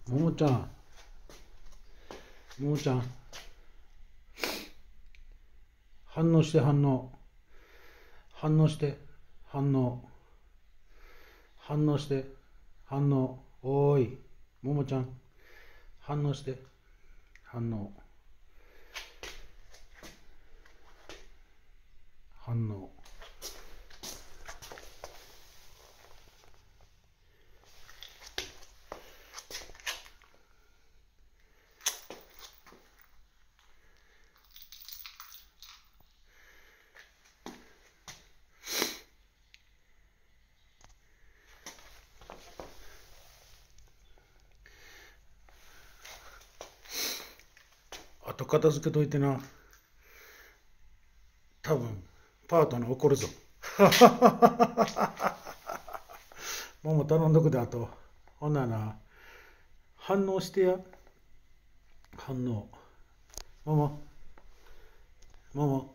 ももちゃん、ももちゃん、反応して、反応。反応して、反応。反応して、反応。おーい、ももちゃん、反応して、反応。反応。あと片付けといてな。多分パートナー怒るぞ。もも頼んどくで、あと。ほんならな、反応してや。反応。もも、もも。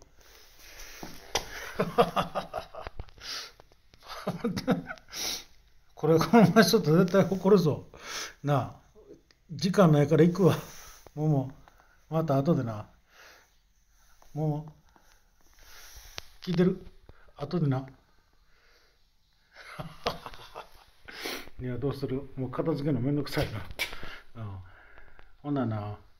これこの前ちょっと絶対怒るぞ。なあ、時間ないから行くわ。もも、また後でな。もも、聞いてる？後でな。いや、どうする？もう片付けるのめんどくさいな。うん。ほんならな。